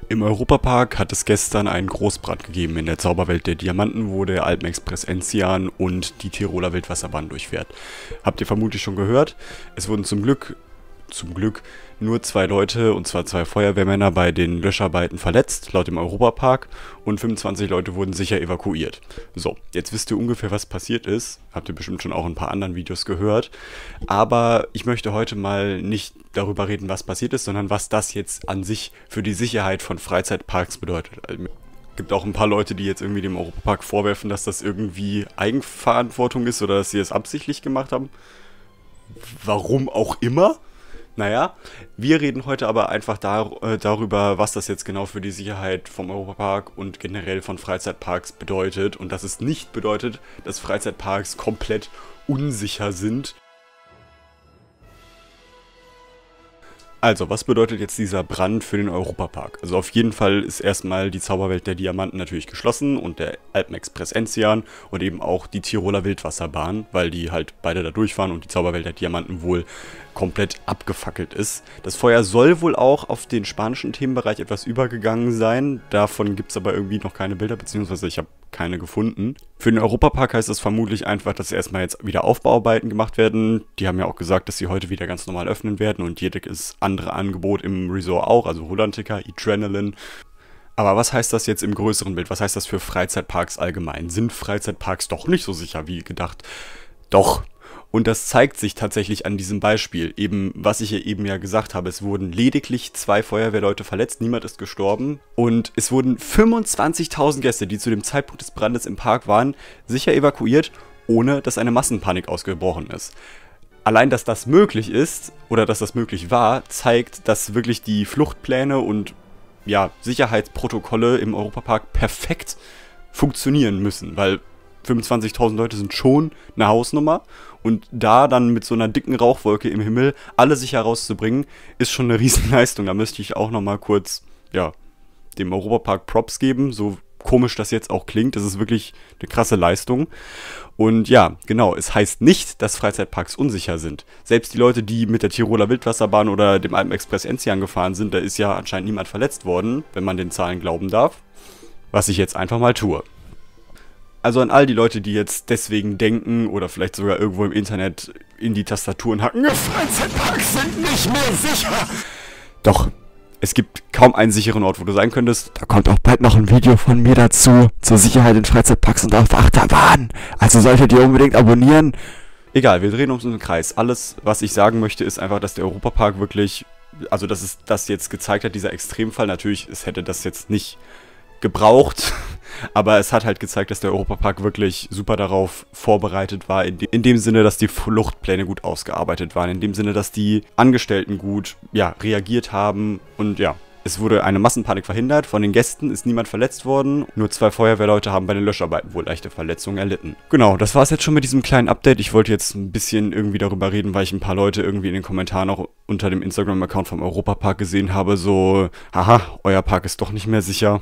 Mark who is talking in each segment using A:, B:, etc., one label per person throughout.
A: Im Europapark hat es gestern einen Großbrand gegeben in der Zauberwelt der Diamanten, wo der Alpenexpress Enzian und die Tiroler Wildwasserbahn durchfährt. Habt ihr vermutlich schon gehört? Es wurden zum Glück nur 2 Leute, und zwar 2 Feuerwehrmänner, bei den Löscharbeiten verletzt, laut dem Europapark, und 25 Leute wurden sicher evakuiert. So, jetzt wisst ihr ungefähr, was passiert ist. Habt ihr bestimmt schon auch in ein paar anderen Videos gehört. Aber ich möchte heute mal nicht darüber reden, was passiert ist, sondern was das jetzt an sich für die Sicherheit von Freizeitparks bedeutet. Es gibt auch ein paar Leute, die jetzt irgendwie dem Europapark vorwerfen, dass das irgendwie Eigenverantwortung ist oder dass sie es absichtlich gemacht haben. Warum auch immer. Naja, wir reden heute aber einfach darüber, was das jetzt genau für die Sicherheit vom Europapark und generell von Freizeitparks bedeutet. Und dass es nicht bedeutet, dass Freizeitparks komplett unsicher sind. Also, was bedeutet jetzt dieser Brand für den Europapark? Also auf jeden Fall ist erstmal die Zauberwelt der Diamanten natürlich geschlossen und der Alpenexpress Enzian und eben auch die Tiroler Wildwasserbahn, weil die halt beide da durchfahren und die Zauberwelt der Diamanten wohl komplett abgefackelt ist. Das Feuer soll wohl auch auf den spanischen Themenbereich etwas übergegangen sein. Davon gibt es aber irgendwie noch keine Bilder, beziehungsweise ich habe keine gefunden. Für den Europapark heißt das vermutlich einfach, dass erstmal jetzt wieder Aufbauarbeiten gemacht werden. Die haben ja auch gesagt, dass sie heute wieder ganz normal öffnen werden und jedes andere Angebot im Resort auch, also Hollantica, Adrenaline. Aber was heißt das jetzt im größeren Bild? Was heißt das für Freizeitparks allgemein? Sind Freizeitparks doch nicht so sicher wie gedacht? Doch. Und das zeigt sich tatsächlich an diesem Beispiel. Eben, was ich eben ja gesagt habe, es wurden lediglich 2 Feuerwehrleute verletzt, niemand ist gestorben. Und es wurden 25.000 Gäste, die zu dem Zeitpunkt des Brandes im Park waren, sicher evakuiert, ohne dass eine Massenpanik ausgebrochen ist. Allein, dass das möglich ist, oder dass das möglich war, zeigt, dass wirklich die Fluchtpläne und ja, Sicherheitsprotokolle im Europapark perfekt funktionieren müssen, weil 25.000 Leute sind schon eine Hausnummer und da dann mit so einer dicken Rauchwolke im Himmel alle sicher rauszubringen, ist schon eine Riesenleistung. Da müsste ich auch nochmal kurz, ja, dem Europapark Props geben, so komisch das jetzt auch klingt, das ist wirklich eine krasse Leistung. Und ja, genau, es heißt nicht, dass Freizeitparks unsicher sind. Selbst die Leute, die mit der Tiroler Wildwasserbahn oder dem Alpenexpress Enzian gefahren sind, da ist ja anscheinend niemand verletzt worden, wenn man den Zahlen glauben darf, was ich jetzt einfach mal tue. Also an all die Leute, die jetzt deswegen denken oder vielleicht sogar irgendwo im Internet in die Tastaturen hacken, Freizeitparks sind nicht mehr sicher. Doch, es gibt kaum einen sicheren Ort, wo du sein könntest.
B: Da kommt auch bald noch ein Video von mir dazu, zur Sicherheit in Freizeitparks und auf Achterbahn. Also solltet ihr unbedingt abonnieren.
A: Egal, wir drehen uns im Kreis. Alles, was ich sagen möchte, ist einfach, dass der Europapark wirklich, also dass es das jetzt gezeigt hat, dieser Extremfall. Natürlich, es hätte das jetzt nicht gebraucht, aber es hat halt gezeigt, dass der Europapark wirklich super darauf vorbereitet war, in dem Sinne, dass die Fluchtpläne gut ausgearbeitet waren, in dem Sinne, dass die Angestellten gut, ja, reagiert haben und ja, es wurde eine Massenpanik verhindert, von den Gästen ist niemand verletzt worden, nur 2 Feuerwehrleute haben bei den Löscharbeiten wohl leichte Verletzungen erlitten. Genau, das war es jetzt schon mit diesem kleinen Update. Ich wollte jetzt ein bisschen irgendwie darüber reden, weil ich ein paar Leute irgendwie in den Kommentaren auch unter dem Instagram-Account vom Europapark gesehen habe, so, haha, euer Park ist doch nicht mehr sicher.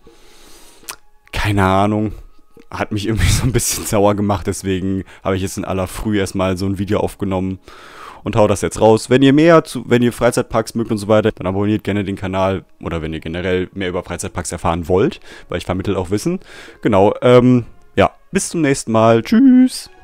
A: Keine Ahnung, hat mich irgendwie so ein bisschen sauer gemacht, deswegen habe ich jetzt in aller Früh erstmal so ein Video aufgenommen und hau das jetzt raus. Wenn ihr Freizeitparks mögt und so weiter, dann abonniert gerne den Kanal oder wenn ihr generell mehr über Freizeitparks erfahren wollt, weil ich vermittle auch Wissen. Genau, ja, bis zum nächsten Mal, tschüss!